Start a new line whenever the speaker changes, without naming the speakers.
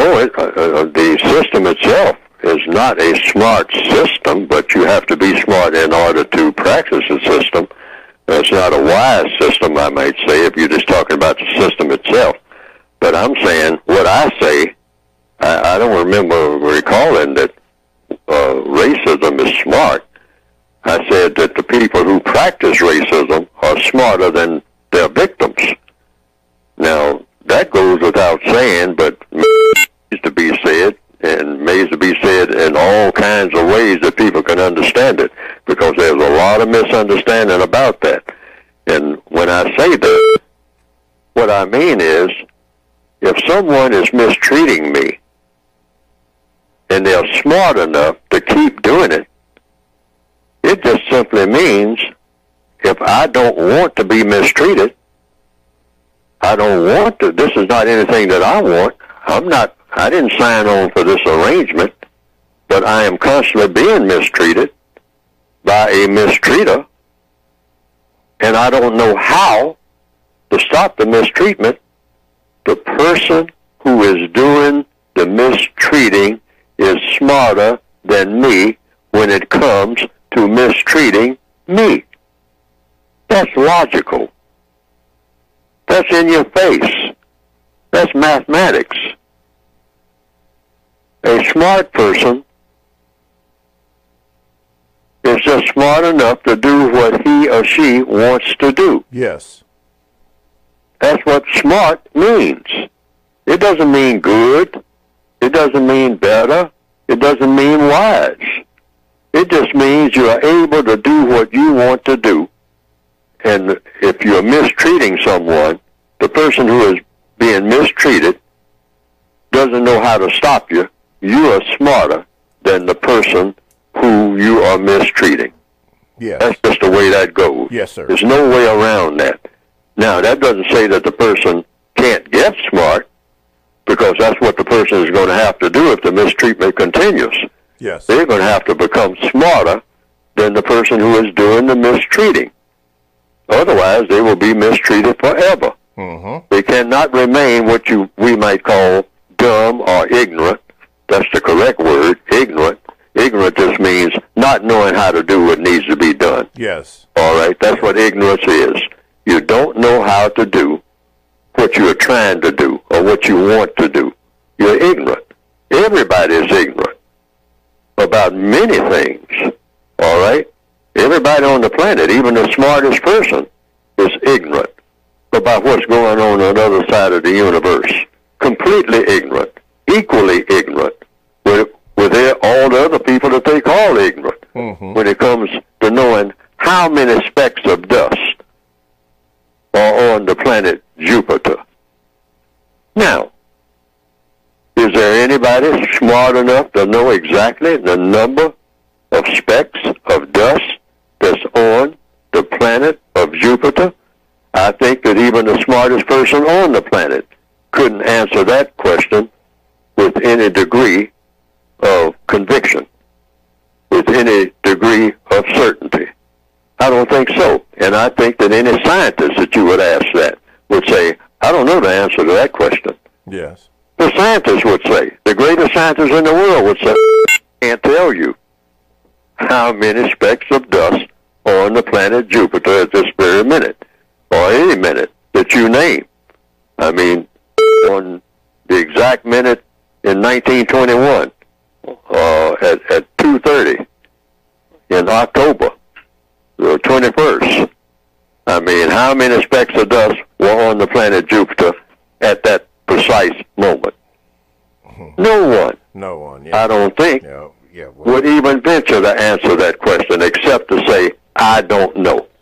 The system itself is not a smart system, but you have to be smart in order to practice the system. It's not a wise system, I might say, if you're just talking about the system itself. But I'm saying what I say, I don't remember recalling that racism is smart. I said that the people who practice racism are smarter than their victims. Now, that goes without saying, but needs to be said, and needs to be said in all kinds of ways that people can understand it, because there's a lot of misunderstanding about that. And when I say that, what I mean is, if someone is mistreating me, and they're smart enough to keep doing it, it just simply means if I don't want to be mistreated, I don't want to. This is not anything that I want. I didn't sign on for this arrangement, but I am constantly being mistreated by a mistreater, and I don't know how to stop the mistreatment. The person who is doing the mistreating is smarter than me when it comes to mistreating me. That's logical. That's in your face. That's mathematics. A smart person is just smart enough to do what he or she wants to do.
Yes.
That's what smart means. It doesn't mean good. It doesn't mean better. It doesn't mean wise. It just means you are able to do what you want to do. And if you're mistreating someone, the person who is being mistreated doesn't know how to stop you. You are smarter than the person who you are mistreating.
Yes.
That's just the way that goes.
Yes, sir.
There's no way around that. Now, that doesn't say that the person can't get smart, because that's what the person is going to have to do if the mistreatment continues.
Yes.
They're going to have to become smarter than the person who is doing the mistreating. Otherwise, they will be mistreated forever.
Mm-hmm.
They cannot remain what we might call dumb or ignorant. That's the correct word, ignorant. Ignorant just means not knowing how to do what needs to be done.
Yes.
All right, that's what ignorance is. You don't know how to do what you're trying to do or what you want to do. You're ignorant. Everybody is ignorant about many things. All right? Everybody on the planet, even the smartest person, is ignorant about what's going on the other side of the universe. Completely ignorant. Equally ignorant with all the other people that they call ignorant when it comes to knowing how many specks of dust are on the planet Jupiter. Now, is there anybody smart enough to know exactly the number of specks of dust that's on the planet of Jupiter? I think that even the smartest person on the planet couldn't answer that question with any degree of conviction, with any degree of certainty. I don't think so. And I think that any scientist that you would ask that would say, I don't know the answer to that question.
Yes.
The scientists would say, the greatest scientists in the world would say, I can't tell you how many specks of dust are on the planet Jupiter at this very minute, or any minute that you name. I mean, on the exact minute in 1921, at 2:30 in October, the 21st. I mean, how many specks of dust were on the planet Jupiter at that precise moment? No one.
No one, yeah.
I don't think,
well,
would even venture to answer that question except to say, I don't know.